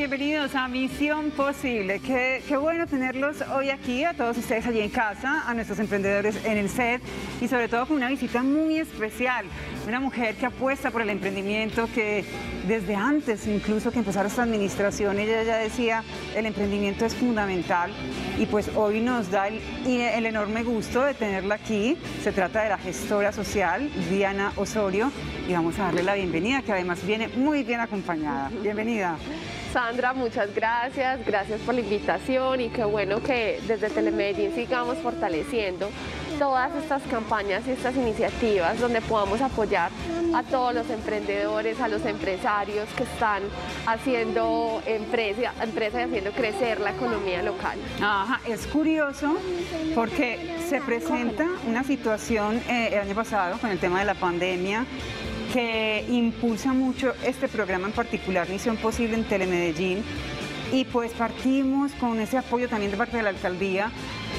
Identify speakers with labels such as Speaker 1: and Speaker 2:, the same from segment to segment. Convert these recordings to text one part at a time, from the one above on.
Speaker 1: bienvenidos a Misión Posible. Qué bueno tenerlos hoy aquí, a todos ustedes allí en casa, a nuestros emprendedores en el set y sobre todo con una visita muy especial. Una mujer que apuesta por el emprendimiento, que desde antes incluso que empezara esta administración, ella ya decía, el emprendimiento es fundamental y pues hoy nos da el enorme gusto de tenerla aquí. Se trata de la gestora social, Diana Osorio, y vamos a darle la bienvenida, que además viene muy bien acompañada. Bienvenida.
Speaker 2: Sandra, muchas gracias por la invitación y qué bueno que desde Telemedellín sigamos fortaleciendo todas estas campañas y estas iniciativas donde podamos apoyar a todos los emprendedores, a los empresarios que están haciendo empresa y haciendo crecer la economía local.
Speaker 1: Ajá, es curioso porque se presenta una situación el año pasado con el tema de la pandemia que impulsa mucho este programa en particular, Misión Posible en Telemedellín, y pues partimos con ese apoyo también de parte de la alcaldía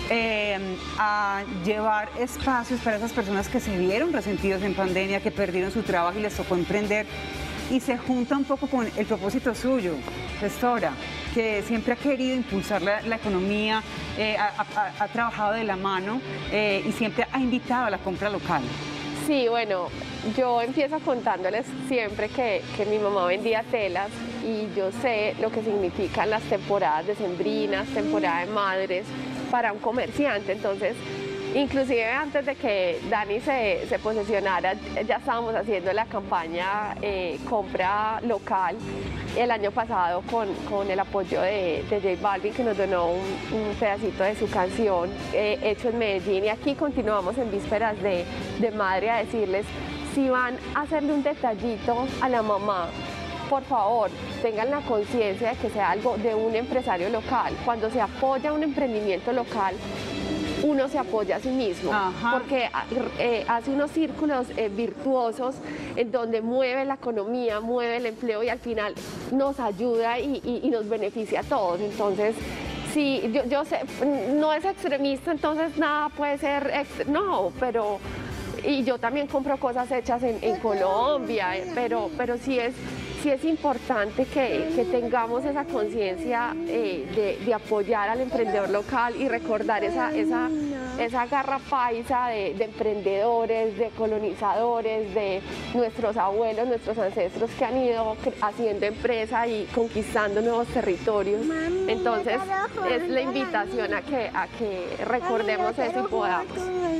Speaker 1: a llevar espacios para esas personas que se vieron resentidos en pandemia, que perdieron su trabajo y les tocó emprender, y se junta un poco con el propósito suyo, gestora, que siempre ha querido impulsar la economía, ha trabajado de la mano y siempre ha invitado a la compra local.
Speaker 2: Sí, bueno, yo empiezo contándoles siempre que mi mamá vendía telas y yo sé lo que significan las temporadas decembrinas, temporada de madres para un comerciante. Entonces, inclusive antes de que Dani se posesionara, ya estábamos haciendo la campaña compra local el año pasado con el apoyo de J Balvin, que nos donó un pedacito de su canción hecho en Medellín, y aquí continuamos en vísperas de madre a decirles, si van a hacerle un detallito a la mamá, por favor, tengan la conciencia de que sea algo de un empresario local. Cuando se apoya un emprendimiento local, uno se apoya a sí mismo. Ajá. Porque hace unos círculos virtuosos en donde mueve la economía, mueve el empleo y al final nos ayuda y nos beneficia a todos. Entonces, sí, yo sé, no es extremista, entonces nada puede ser, no, pero... Y yo también compro cosas hechas en Colombia, pero sí es importante que tengamos esa conciencia de apoyar al emprendedor local y recordar esa garra paisa de emprendedores, de colonizadores, de nuestros abuelos, nuestros ancestros que han ido haciendo empresa y conquistando nuevos territorios. Entonces es la invitación a que recordemos eso y podamos.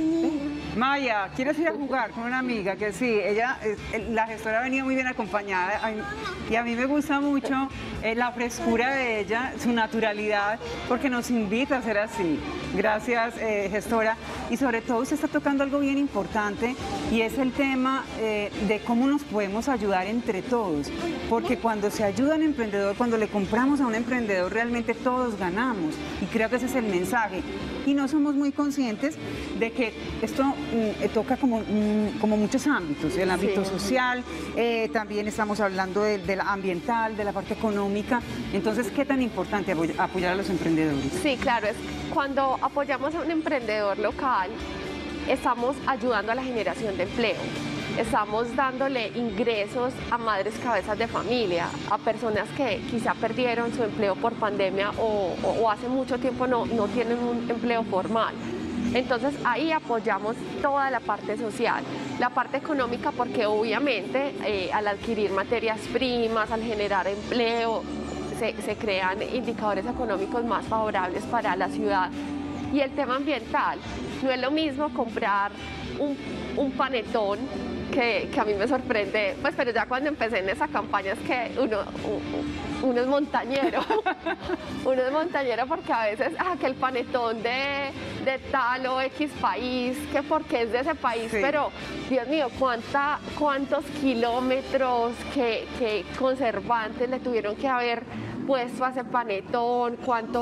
Speaker 1: Maya, ¿quieres ir a jugar con una amiga? Que sí, ella, la gestora ha venido muy bien acompañada y a mí me gusta mucho la frescura de ella, su naturalidad, porque nos invita a ser así. Gracias, gestora. Y sobre todo usted está tocando algo bien importante y es el tema de cómo nos podemos ayudar entre todos, porque cuando se ayuda a un emprendedor, cuando le compramos a un emprendedor, realmente todos ganamos, y creo que ese es el mensaje. Y no somos muy conscientes de que esto toca como muchos ámbitos, el ámbito social, también estamos hablando del ambiental, de la parte económica. Entonces, ¿qué tan importante apoyar a los emprendedores?
Speaker 2: Sí, claro, cuando apoyamos a un emprendedor local, estamos ayudando a la generación de empleo. Estamos dándole ingresos a madres cabezas de familia, a personas que quizá perdieron su empleo por pandemia o hace mucho tiempo no tienen un empleo formal. Entonces ahí apoyamos toda la parte social, la parte económica, porque obviamente al adquirir materias primas, al generar empleo, se crean indicadores económicos más favorables para la ciudad. Y el tema ambiental, no es lo mismo comprar un panetón que a mí me sorprende, pues, pero ya cuando empecé en esa campaña es que uno es montañero, uno es montañero porque a veces, que el panetón de tal o X país, que porque es de ese país, sí. Pero Dios mío, cuántos kilómetros, qué conservantes le tuvieron que haber puesto a ese panetón,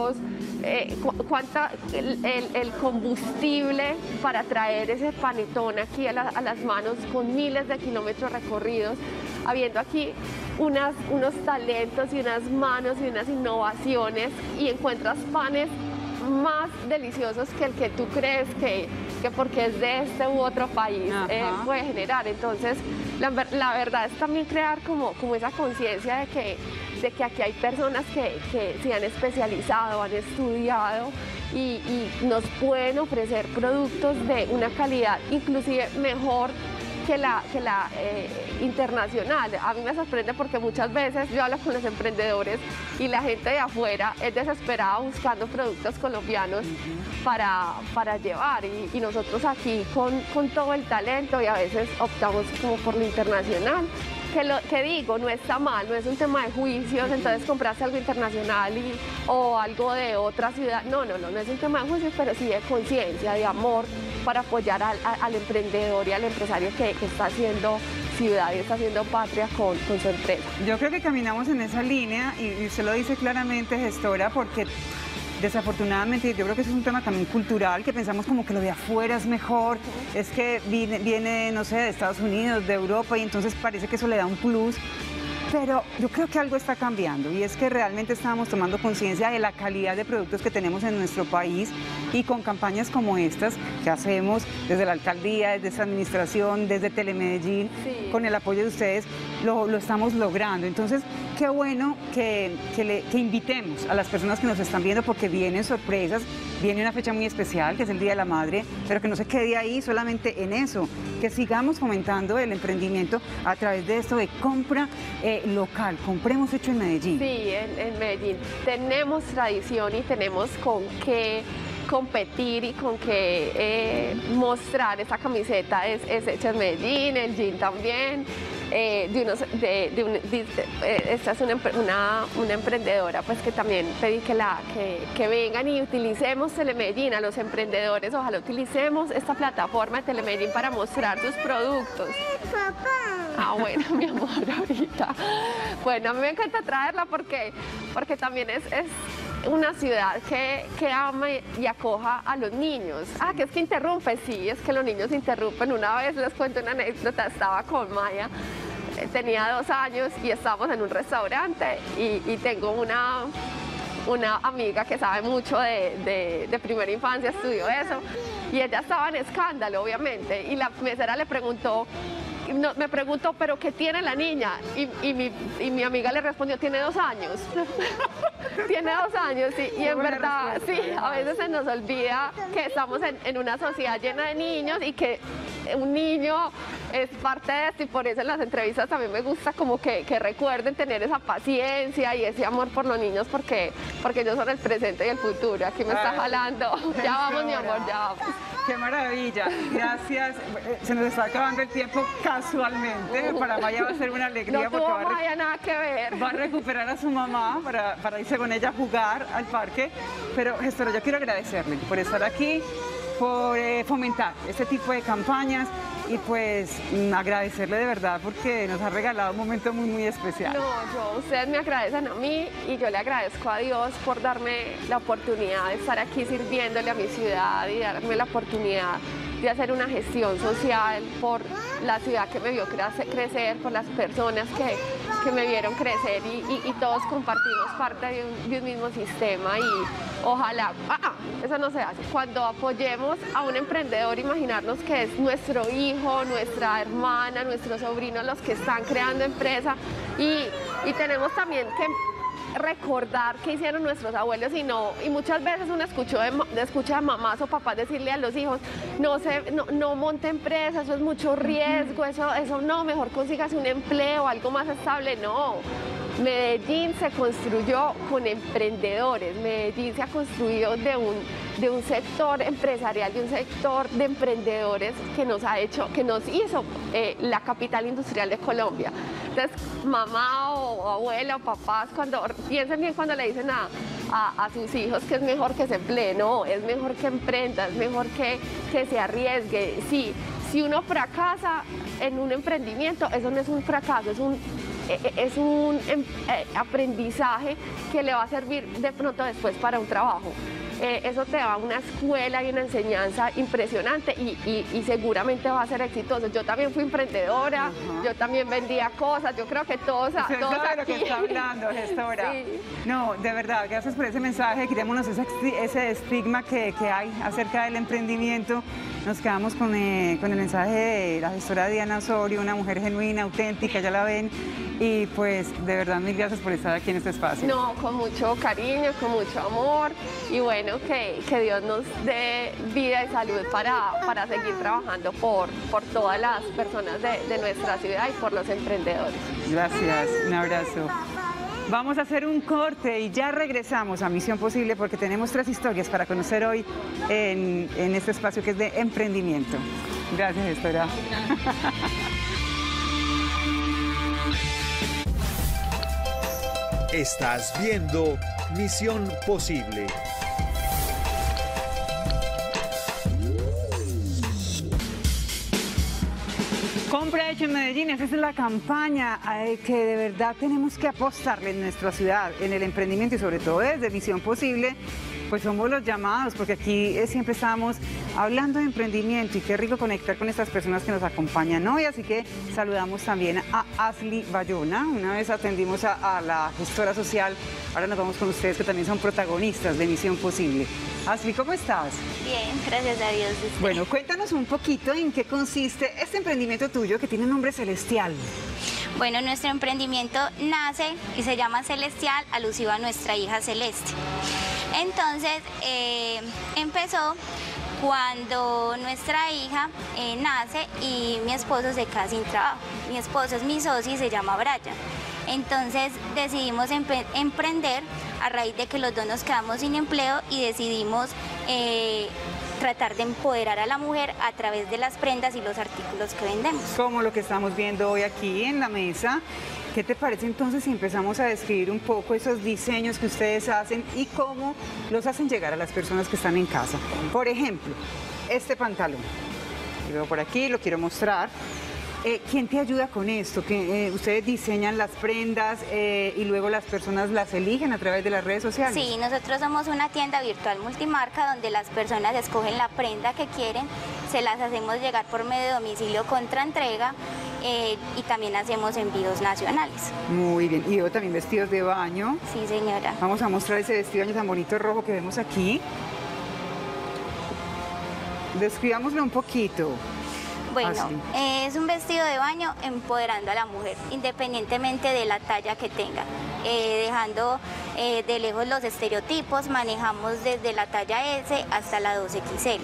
Speaker 2: el combustible para traer ese panetón aquí a las manos con miles de kilómetros recorridos, habiendo aquí unos talentos y unas manos y unas innovaciones, y encuentras panes más deliciosos que el que tú crees que porque es de este u otro país puede generar. Entonces, la verdad es también crear como esa conciencia de que aquí hay personas que se han especializado, han estudiado y nos pueden ofrecer productos de una calidad inclusive mejor que la internacional. A mí me sorprende porque muchas veces yo hablo con los emprendedores y la gente de afuera es desesperada buscando productos colombianos para llevar y nosotros aquí con todo el talento y a veces optamos como por lo internacional. Que digo, no está mal, no es un tema de juicios, entonces compraste algo internacional o algo de otra ciudad. No es un tema de juicios, pero sí de conciencia, de amor, para apoyar al emprendedor y al empresario que está haciendo ciudad y está haciendo patria con su empresa.
Speaker 1: Yo creo que caminamos en esa línea y usted lo dice claramente, gestora, porque desafortunadamente yo creo que eso es un tema también cultural, que pensamos como que lo de afuera es mejor, es que viene, no sé, de Estados Unidos, de Europa, y entonces parece que eso le da un plus. Pero yo creo que algo está cambiando y es que realmente estamos tomando conciencia de la calidad de productos que tenemos en nuestro país y con campañas como estas que hacemos desde la alcaldía, desde esta administración, desde Telemedellín, con el apoyo de ustedes, lo estamos logrando. Entonces, qué bueno que invitemos a las personas que nos están viendo porque vienen sorpresas, viene una fecha muy especial que es el Día de la Madre, pero que no se quede ahí solamente en eso, que sigamos fomentando el emprendimiento a través de esto de compra local, compremos hecho en Medellín.
Speaker 2: Sí, en Medellín tenemos tradición y tenemos con qué competir y con qué mostrar. Esa camiseta es hecha en Medellín, el jean también. Esta es una emprendedora pues que también pedí que vengan y utilicemos Telemedellín, a los emprendedores, ojalá utilicemos esta plataforma de Telemedellín para mostrar sus productos. Ah, bueno, mi amor, ahorita. Bueno, a mí me encanta traerla porque también es una ciudad que ama y acoja a los niños. Ah, que es que interrumpe, sí, es que los niños interrumpen. Una vez les cuento una anécdota, estaba con Maya, tenía 2 años y estábamos en un restaurante y tengo una amiga que sabe mucho de primera infancia, estudió eso, y ella estaba en escándalo, obviamente, y la mesera le preguntó, me preguntó, ¿pero qué tiene la niña? Y mi amiga le respondió, tiene 2 años. Tiene 2 años, sí, y en verdad, sí, a veces se nos olvida que estamos en una sociedad llena de niños y que un niño es parte de esto, y por eso en las entrevistas también me gusta como que recuerden tener esa paciencia y ese amor por los niños porque ellos son el presente y el futuro. Aquí me está jalando. Ya vamos, mi amor, ya vamos.
Speaker 1: ¡Qué maravilla! Gracias. Se nos está acabando el tiempo casualmente. Para Maya va a ser una alegría.
Speaker 2: No tuvo Maya nada que ver.
Speaker 1: Va a recuperar a su mamá para irse con ella a jugar al parque. Pero, gestora, yo quiero agradecerle por estar aquí, por fomentar este tipo de campañas y pues agradecerle de verdad porque nos ha regalado un momento muy, muy especial.
Speaker 2: No, ustedes me agradecen a mí y yo le agradezco a Dios por darme la oportunidad de estar aquí sirviéndole a mi ciudad y darme la oportunidad de hacer una gestión social por la ciudad que me vio crecer, por las personas que me vieron crecer y todos compartimos parte de un mismo sistema y ojalá, eso no se hace. Cuando apoyemos a un emprendedor, imaginarnos que es nuestro hijo, nuestra hermana, nuestro sobrino los que están creando empresa y tenemos también que recordar qué hicieron nuestros abuelos y muchas veces uno escucha a mamás o papás decirle a los hijos no monte empresa, eso es mucho riesgo, eso no, mejor consígase un empleo, algo más estable. No, Medellín se construyó con emprendedores, Medellín se ha construido de un sector empresarial, de un sector de emprendedores que nos hizo la capital industrial de Colombia. Entonces, mamá o abuela o papás, piensen bien cuando le dicen a sus hijos que es mejor que se emplee, no, es mejor que emprenda, es mejor que se arriesgue. Sí, si uno fracasa en un emprendimiento, eso no es un fracaso, es un aprendizaje que le va a servir de pronto después para un trabajo. eso te da una escuela y una enseñanza impresionante y seguramente vas a ser exitoso. Yo también fui emprendedora, yo también vendía cosas, yo creo que todos
Speaker 1: Usted
Speaker 2: aquí...
Speaker 1: sabe lo que está hablando, gestora.
Speaker 2: Sí.
Speaker 1: No, de verdad, gracias por ese mensaje, quitémonos ese estigma que hay acerca del emprendimiento. Nos quedamos con el mensaje de la gestora Diana Osorio, una mujer genuina, auténtica, ya la ven, y pues de verdad mil gracias por estar aquí en este espacio.
Speaker 2: No, con mucho cariño, con mucho amor, y bueno, que Dios nos dé vida y salud para seguir trabajando por todas las personas de nuestra ciudad y por los emprendedores.
Speaker 1: Gracias, un abrazo. Vamos a hacer un corte y ya regresamos a Misión Posible porque tenemos 3 historias para conocer hoy en este espacio que es de emprendimiento. Gracias, gestora.
Speaker 3: Estás viendo Misión Posible.
Speaker 1: Compra hecho en Medellín, esa es la campaña que de verdad tenemos que apostarle en nuestra ciudad, en el emprendimiento y sobre todo desde Misión Posible, pues somos los llamados, porque aquí siempre estamos hablando de emprendimiento y qué rico conectar con estas personas que nos acompañan hoy, así que saludamos también a Ashley Bayona, una vez atendimos a la gestora social, ahora nos vamos con ustedes que también son protagonistas de Misión Posible. Ashley, ¿cómo estás?
Speaker 4: Bien, gracias a Dios.
Speaker 1: Bueno, cuéntanos un poquito en qué consiste este emprendimiento tuyo que tiene un nombre celestial.
Speaker 4: Bueno, nuestro emprendimiento nace y se llama Celestial, alusivo a nuestra hija Celeste. Entonces, empezó cuando nuestra hija nace y mi esposo se queda sin trabajo. Mi esposo es mi socio y se llama Brian. Entonces decidimos emprender a raíz de que los dos nos quedamos sin empleo y decidimos tratar de empoderar a la mujer a través de las prendas y los artículos que vendemos.
Speaker 1: Como lo que estamos viendo hoy aquí en la mesa. ¿Qué te parece entonces si empezamos a describir un poco esos diseños que ustedes hacen y cómo los hacen llegar a las personas que están en casa? Por ejemplo, este pantalón, que veo por aquí, lo quiero mostrar. ¿Quién te ayuda con esto? Que ustedes diseñan las prendas y luego las personas las eligen a través de las redes sociales.
Speaker 4: Sí, nosotros somos una tienda virtual multimarca donde las personas escogen la prenda que quieren, se las hacemos llegar por medio de domicilio contra entrega y también hacemos envíos nacionales.
Speaker 1: Muy bien, y veo también vestidos de baño.
Speaker 4: Sí, señora.
Speaker 1: Vamos a mostrar ese vestido de baño tan bonito rojo que vemos aquí. Describámoslo un poquito.
Speaker 4: Bueno, es un vestido de baño empoderando a la mujer, independientemente de la talla que tenga, dejando de lejos los estereotipos, manejamos desde la talla S hasta la 2XL.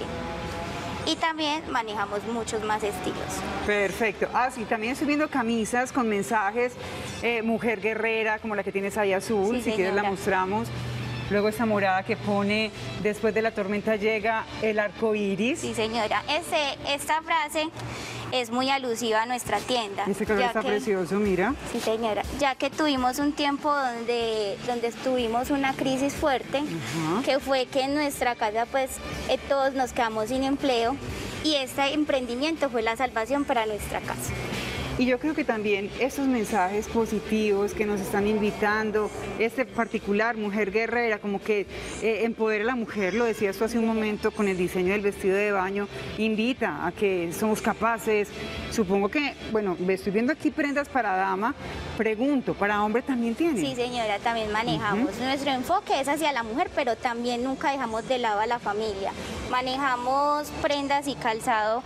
Speaker 4: Y también manejamos muchos más estilos.
Speaker 1: Perfecto. Ah, sí, también estoy viendo camisas con mensajes, mujer guerrera, como la que tienes ahí azul,
Speaker 4: Sí,
Speaker 1: si quieres la mostramos. Luego esta morada que pone, después de la tormenta llega el arco iris.
Speaker 4: Sí, señora. Esta frase es muy alusiva a nuestra tienda.
Speaker 1: Este color está precioso, mira.
Speaker 4: Sí, señora. Ya que tuvimos un tiempo donde tuvimos una crisis fuerte, que fue que en nuestra casa pues todos nos quedamos sin empleo y este emprendimiento fue la salvación para nuestra casa.
Speaker 1: Y yo creo que también estos mensajes positivos que nos están invitando, este particular mujer guerrera, como que empodera a la mujer, lo decías tú hace un momento con el diseño del vestido de baño, invita a que somos capaces. Supongo que, bueno, estoy viendo aquí prendas para dama, pregunto, ¿para hombre también tiene?
Speaker 4: Sí, señora, también manejamos. Nuestro enfoque es hacia la mujer, pero también nunca dejamos de lado a la familia. Manejamos prendas y calzado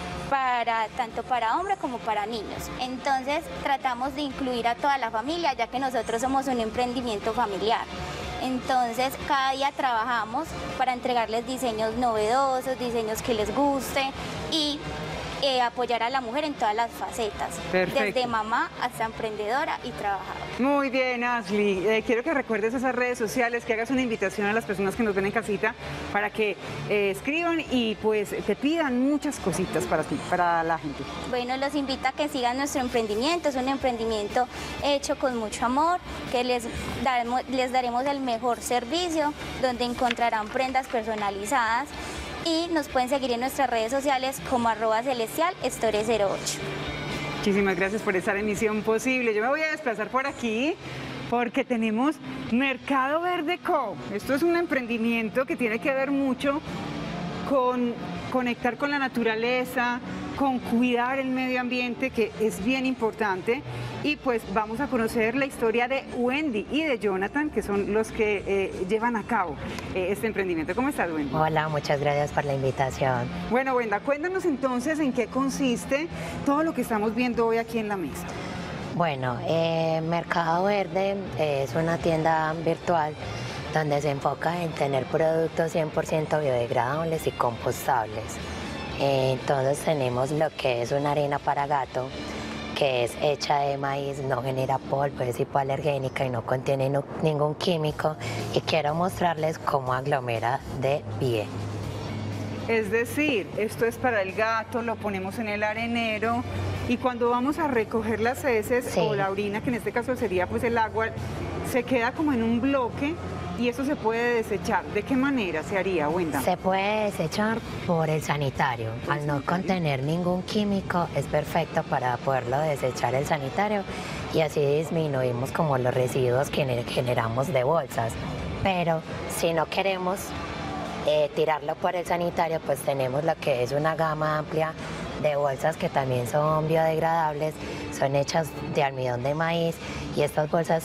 Speaker 4: tanto para hombres como para niños. Entonces tratamos de incluir a toda la familia, ya que nosotros somos un emprendimiento familiar. Entonces cada día trabajamos para entregarles diseños novedosos, diseños que les guste y apoyar a la mujer en todas las facetas.
Speaker 1: Perfecto.
Speaker 4: Desde mamá hasta emprendedora y trabajadora.
Speaker 1: Muy bien, Ashley. Quiero que recuerdes esas redes sociales, que hagas una invitación a las personas que nos ven en casita para que escriban y pues te pidan muchas cositas para ti, para la gente.
Speaker 4: Bueno, los invito a que sigan nuestro emprendimiento. Es un emprendimiento hecho con mucho amor, que les daremos el mejor servicio, donde encontrarán prendas personalizadas. Y nos pueden seguir en nuestras redes sociales como @celestialstore08.
Speaker 1: Muchísimas gracias por estar en Misión Posible. Yo me voy a desplazar por aquí porque tenemos Mercado Verde Co. Esto es un emprendimiento que tiene que ver mucho con conectar con la naturaleza, con cuidar el medio ambiente, que es bien importante. Y pues vamos a conocer la historia de Wendy y de Jonathan, que son los que llevan a cabo este emprendimiento. ¿Cómo estás, Wendy?
Speaker 5: Hola, muchas gracias por la invitación.
Speaker 1: Bueno, Wenda, cuéntanos entonces en qué consiste todo lo que estamos viendo hoy aquí en la mesa.
Speaker 5: Bueno, Mercado Verde es una tienda virtual donde se enfoca en tener productos 100% biodegradables y compostables. Entonces tenemos lo que es una arena para gato, que es hecha de maíz, no genera polvo, es hipoalergénica y no contiene ningún químico, y quiero mostrarles cómo aglomera de bien.
Speaker 1: Es decir, esto es para el gato, lo ponemos en el arenero y cuando vamos a recoger las heces
Speaker 5: Sí.
Speaker 1: o la orina, que en este caso sería pues el agua, se queda como en un bloque y eso se puede desechar. ¿De qué manera se haría, Wenda?
Speaker 5: Se puede desechar por el sanitario. Al no contener ningún químico, es perfecto para poderlo desechar el sanitario y así disminuimos como los residuos que generamos de bolsas. Pero si no queremos tirarlo por el sanitario, pues tenemos lo que es una gama amplia de bolsas que también son biodegradables, son hechas de almidón de maíz y estas bolsas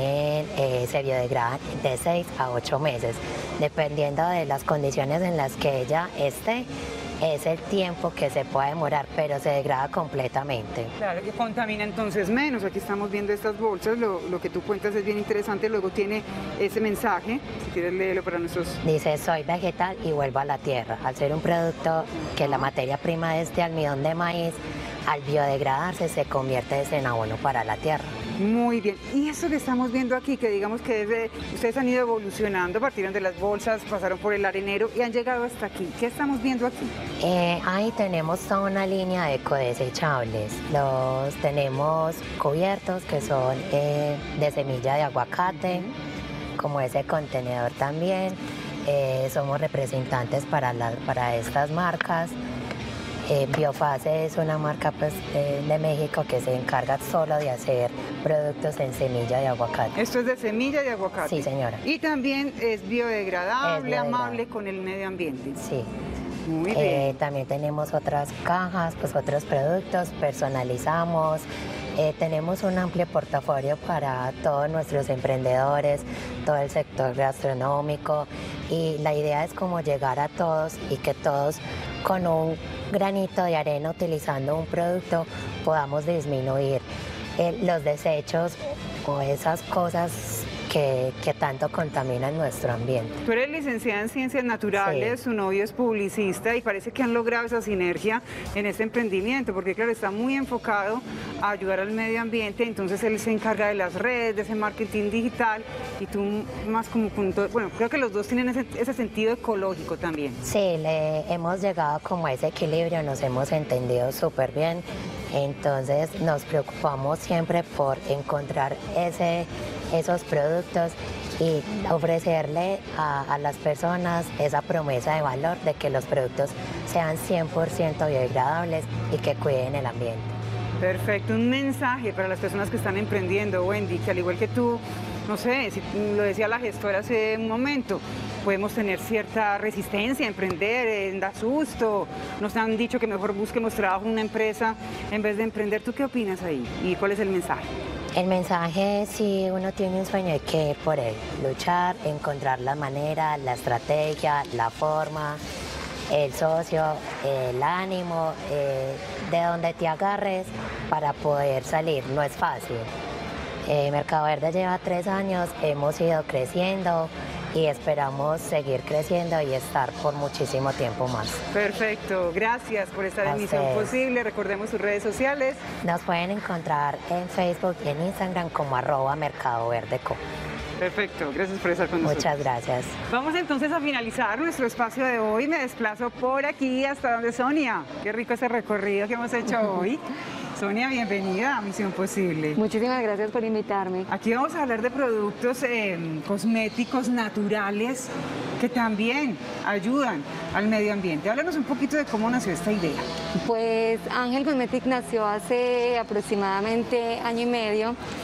Speaker 5: se biodegradan de 6 a 8 meses, dependiendo de las condiciones en las que ella esté. Es el tiempo que se puede demorar, pero se degrada completamente.
Speaker 1: Claro, que contamina entonces menos. Aquí estamos viendo estas bolsas, lo que tú cuentas es bien interesante, luego tiene ese mensaje, si quieres léelo para nuestros...
Speaker 5: Dice, soy vegetal y vuelvo a la tierra. Al ser un producto que la materia prima es de almidón de maíz, al biodegradarse se convierte en abono para la tierra.
Speaker 1: Muy bien. Y eso que estamos viendo aquí, que digamos que ustedes han ido evolucionando, partieron de las bolsas, pasaron por el arenero y han llegado hasta aquí. ¿Qué estamos viendo aquí?
Speaker 5: Ahí tenemos toda una línea de ecodesechables. Los tenemos cubiertos que son de semilla de aguacate, como ese contenedor también. Somos representantes para estas marcas. Biofase es una marca pues, de México que se encarga solo de hacer productos en semilla de aguacate.
Speaker 1: Esto es de semilla de aguacate.
Speaker 5: Sí, señora.
Speaker 1: Y también es biodegradable,
Speaker 5: Es biodegradable.
Speaker 1: amable con el medio ambiente.
Speaker 5: Sí.
Speaker 1: Muy bien.
Speaker 5: También tenemos otras cajas, pues otros productos, personalizamos. Tenemos un amplio portafolio para todos nuestros emprendedores, todo el sector gastronómico, y la idea es como llegar a todos y que todos con un granito de arena utilizando un producto podamos disminuir los desechos o esas cosas que tanto contaminan nuestro ambiente.
Speaker 1: Tú eres licenciada en Ciencias Naturales,
Speaker 5: Sí.
Speaker 1: su novio es publicista y parece que han logrado esa sinergia en este emprendimiento, porque claro, está muy enfocado a ayudar al medio ambiente, entonces él se encarga de las redes, de ese marketing digital y tú más como punto, bueno, creo que los dos tienen ese sentido ecológico también.
Speaker 5: Sí, hemos llegado como a ese equilibrio, nos hemos entendido súper bien, entonces nos preocupamos siempre por encontrar esos productos y ofrecerle a las personas esa promesa de valor de que los productos sean 100% biodegradables y que cuiden el ambiente.
Speaker 1: Perfecto, un mensaje para las personas que están emprendiendo, Wendy, que al igual que tú, no sé, si lo decía la gestora hace un momento, podemos tener cierta resistencia a emprender, da susto, nos han dicho que mejor busquemos trabajo en una empresa en vez de emprender. ¿Tú qué opinas ahí? ¿Y cuál es el mensaje?
Speaker 5: El mensaje, si uno tiene un sueño, hay que ir por él, luchar, encontrar la manera, la estrategia, la forma, el socio, el ánimo, de donde te agarres para poder salir. No es fácil. Mercado Verde lleva 3 años, hemos ido creciendo y esperamos seguir creciendo y estar por muchísimo tiempo más.
Speaker 1: Perfecto, gracias por estar en
Speaker 5: A
Speaker 1: Misión
Speaker 5: ustedes.
Speaker 1: Posible. Recordemos sus redes sociales.
Speaker 5: Nos pueden encontrar en Facebook y en Instagram como @mercadoverdeco.
Speaker 1: Perfecto, gracias por estar con nosotros.
Speaker 5: Muchas gracias.
Speaker 1: Vamos entonces a finalizar nuestro espacio de hoy. Me desplazo por aquí hasta donde Sonia. Qué rico ese recorrido que hemos hecho hoy. Sonia, bienvenida a Misión Posible.
Speaker 6: Muchísimas gracias por invitarme.
Speaker 1: Aquí vamos a hablar de productos cosméticos naturales que también ayudan al medio ambiente. Háblanos un poquito de cómo nació esta idea.
Speaker 6: Pues Ángel Cosmetic nació hace aproximadamente año y medio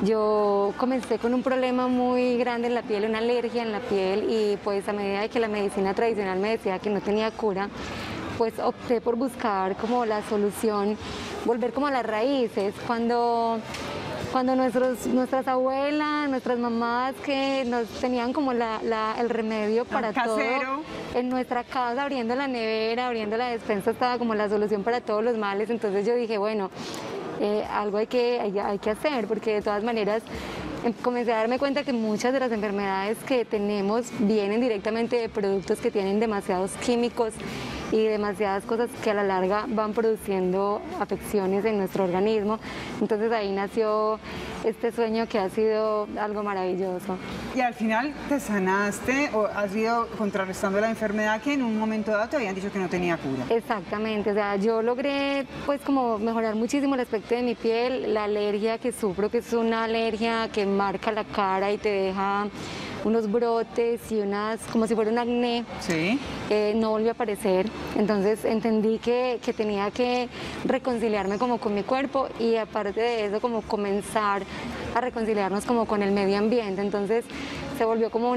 Speaker 6: Yo comencé con un problema muy grande en la piel, una alergia en la piel, y pues a medida de que la medicina tradicional me decía que no tenía cura, pues opté por buscar como la solución, volver como a las raíces. Cuando nuestras abuelas, nuestras mamás que nos tenían como el remedio para todo, en nuestra casa, abriendo la nevera, abriendo la despensa, estaba como la solución para todos los males. Entonces yo dije, bueno, algo hay que hacer, porque de todas maneras comencé a darme cuenta que muchas de las enfermedades que tenemos vienen directamente de productos que tienen demasiados químicos y demasiadas cosas que a la larga van produciendo afecciones en nuestro organismo. Entonces ahí nació este sueño que ha sido algo maravilloso.
Speaker 1: Y al final te sanaste o has ido contrarrestando la enfermedad que en un momento dado te habían dicho que no tenía cura.
Speaker 6: Exactamente, o sea, yo logré pues como mejorar muchísimo el aspecto de mi piel, la alergia que sufro, que es una alergia que marca la cara y te deja unos brotes y como si fuera un acné,
Speaker 1: sí.
Speaker 6: No volvió a aparecer. Entonces entendí que tenía que reconciliarme como con mi cuerpo, y aparte de eso como comenzar a reconciliarnos como con el medio ambiente. Entonces se volvió como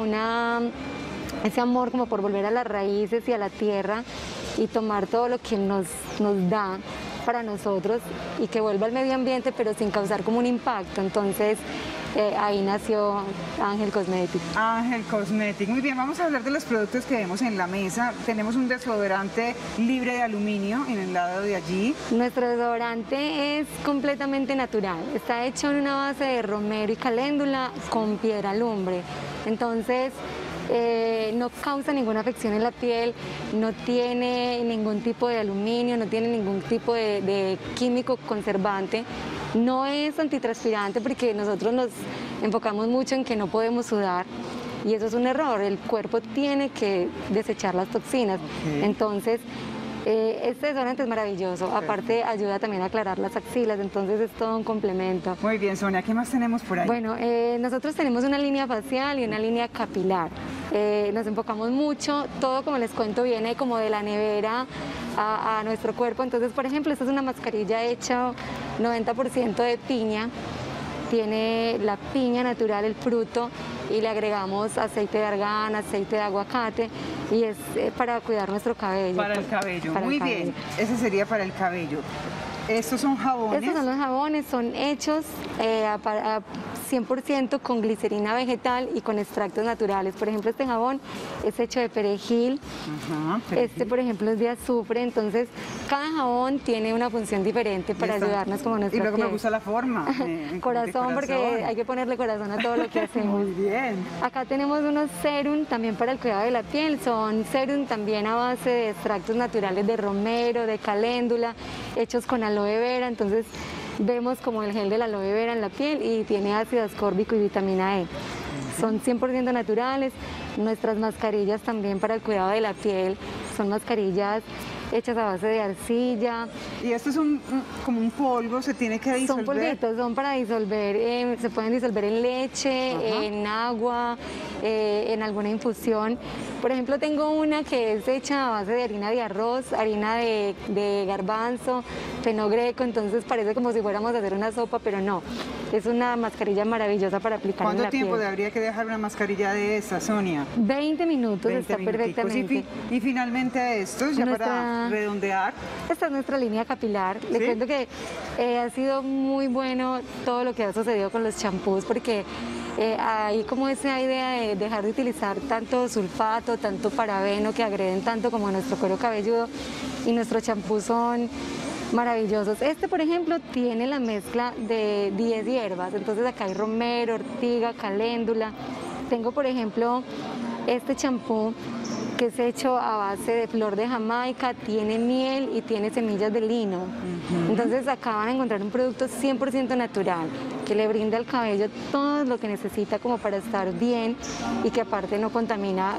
Speaker 6: ese amor como por volver a las raíces y a la tierra y tomar todo lo que nos da para nosotros y que vuelva al medio ambiente, pero sin causar como un impacto. Entonces ahí nació Ángel Cosmetic.
Speaker 1: Ángel Cosmetic. Muy bien, vamos a hablar de los productos que vemos en la mesa. Tenemos un desodorante libre de aluminio en el lado de allí.
Speaker 6: Nuestro desodorante es completamente natural. Está hecho en una base de romero y caléndula con piedra lumbre. Entonces no causa ninguna afección en la piel, no tiene ningún tipo de aluminio, no tiene ningún tipo de químico conservante. No es antitranspirante porque nosotros nos enfocamos mucho en que no podemos sudar, y eso es un error. El cuerpo tiene que desechar las toxinas. Entonces este desodorante es maravilloso. Aparte ayuda también a aclarar las axilas, entonces es todo un complemento.
Speaker 1: Muy bien, Sonia, ¿qué más tenemos por ahí?
Speaker 6: Bueno, nosotros tenemos una línea facial y una línea capilar. Nos enfocamos mucho, todo como les cuento viene como de la nevera a nuestro cuerpo. Entonces, por ejemplo, esta es una mascarilla hecha 90% de piña. Tiene la piña natural, el fruto, y le agregamos aceite de argán, aceite de aguacate, y es para cuidar nuestro cabello.
Speaker 1: Para el cabello, muy bien. Ese sería para el cabello. ¿Estos son jabones?
Speaker 6: Estos son los jabones, son hechos a 100% con glicerina vegetal y con extractos naturales. Por ejemplo, este jabón es hecho de perejil. Ajá, perejil. Este, por ejemplo, es de azufre. Entonces, cada jabón tiene una función diferente para ayudarnos como nuestra piel.
Speaker 1: Y luego me gusta la forma.
Speaker 6: Corazón, porque hay que ponerle corazón a todo lo que hacemos.
Speaker 1: Muy bien.
Speaker 6: Acá tenemos unos serum también para el cuidado de la piel. Son serum también a base de extractos naturales de romero, de caléndula, hechos con aloe vera. Entonces, vemos como el gel de la aloe vera en la piel y tiene ácido ascórbico y vitamina E. Son 100% naturales. Nuestras mascarillas también para el cuidado de la piel son mascarillas hechas a base de arcilla.
Speaker 1: Y esto es como un polvo, se tiene que disolver.
Speaker 6: Son polvitos, son para disolver, se pueden disolver en leche, en agua, en alguna infusión. Por ejemplo, tengo una que es hecha a base de harina de arroz, harina de garbanzo, fenogreco, entonces parece como si fuéramos a hacer una sopa, pero no. Es una mascarilla maravillosa para aplicar en la piel.
Speaker 1: ¿Cuánto tiempo habría que dejar una mascarilla de esa, Sonia?
Speaker 6: 20 minutos, está perfectamente.
Speaker 1: Y finalmente estos, ya para redondear.
Speaker 6: Esta es nuestra línea capilar. ¿Sí? Les cuento que ha sido muy bueno todo lo que ha sucedido con los champús, porque hay como esa idea de dejar de utilizar tanto sulfato, tanto parabeno, que agreden tanto como nuestro cuero cabelludo, y nuestros champús son maravillosos. Este, por ejemplo, tiene la mezcla de 10 hierbas, entonces acá hay romero, ortiga, caléndula. Tengo, por ejemplo, este champú que es hecho a base de flor de Jamaica, tiene miel y tiene semillas de lino. Entonces acá van a encontrar un producto 100% natural, que le brinda al cabello todo lo que necesita como para estar bien, y que aparte no contamina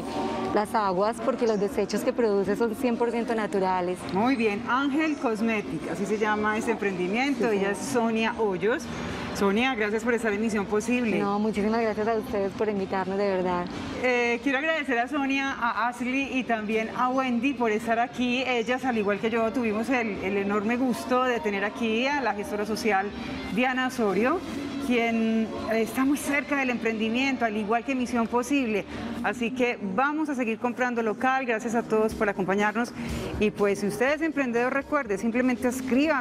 Speaker 6: las aguas, porque los desechos que produce son 100% naturales.
Speaker 1: Muy bien, Ángel Cosmetic, así se llama este emprendimiento. Sí, ella es Sonia Hoyos. Sonia, gracias por estar en Misión Posible.
Speaker 6: No, muchísimas gracias a ustedes por invitarnos, de verdad.
Speaker 1: Quiero agradecer a Sonia, a Ashley y también a Wendy por estar aquí. Ellas, al igual que yo, tuvimos el enorme gusto de tener aquí a la gestora social Diana Osorio, quien está muy cerca del emprendimiento, al igual que Misión Posible. Así que vamos a seguir comprando local. Gracias a todos por acompañarnos. Y pues si usted es emprendedor, recuerde, simplemente escriba a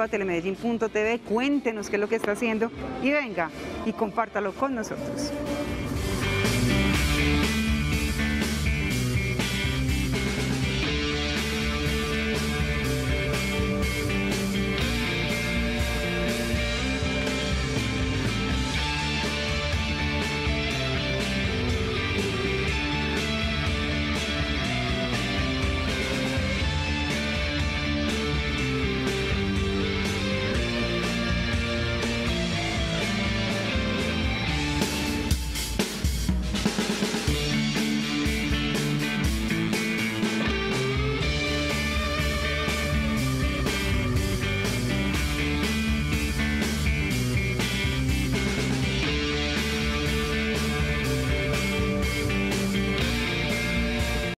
Speaker 1: misionposible@telemedellin.tv, cuéntenos qué es lo que está haciendo y venga y compártalo con nosotros.